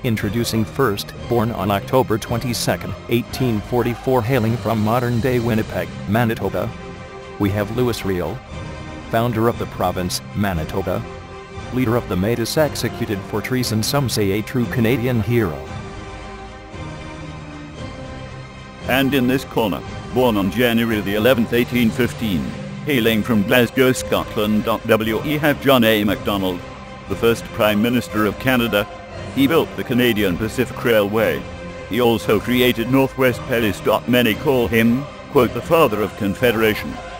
Introducing first, born on October 22, 1844, hailing from modern-day Winnipeg, Manitoba. We have Louis Riel, founder of the province, Manitoba. Leader of the Métis, executed for treason, some say a true Canadian hero. And in this corner, born on January the 11th, 1815, hailing from Glasgow, Scotland, we have John A. Macdonald, the first Prime Minister of Canada. He built the Canadian Pacific Railway. He also created Northwest Pellis. Many call him, quote, the father of Confederation.